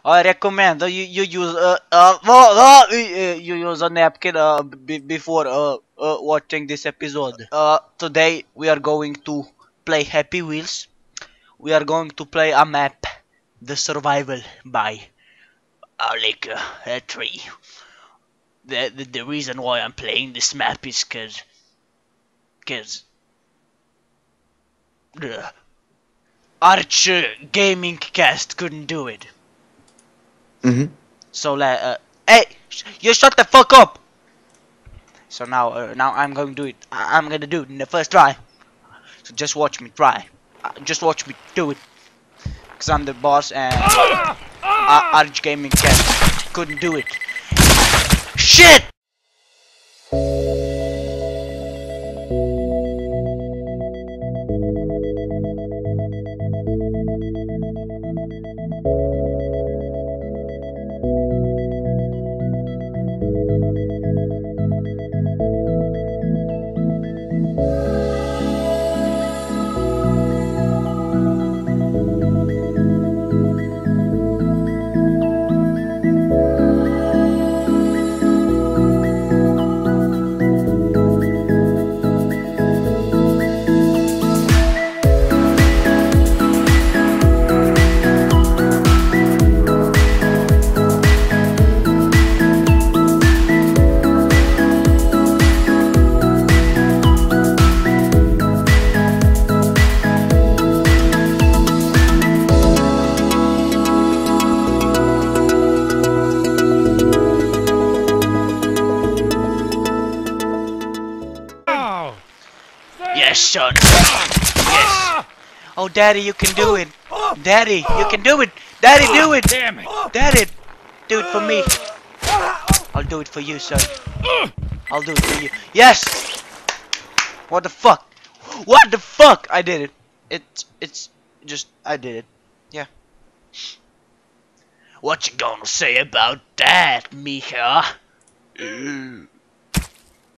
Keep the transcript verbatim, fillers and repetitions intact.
I recommend uh, you you use uh, uh, uh, uh, you use a napkin uh, b before uh, uh, watching this episode. Uh, today we are going to play Happy Wheels. We are going to play a map, The Survival by uh, like uh, a tree. The, the the reason why I'm playing this map is cause cause uh, Arch uh, Gaming Cast couldn't do it. Mm-hmm. So like, uh, hey, sh you shut the fuck up. So now, uh, now I'm going to do it. I I'm gonna do it in the first try. So just watch me try. Uh, just watch me do it. Cause I'm the boss and uh, Arch Gaming Cast couldn't do it. Shit! Yes, son. Yes. Oh, Daddy, you can do it. Daddy, you can do it. Daddy, do it. Damn it! Daddy, do it for me. I'll do it for you, son. I'll do it for you. Yes. What the fuck? What the fuck? I did it. It's it's just I did it. Yeah. What you gonna say about that, Mika?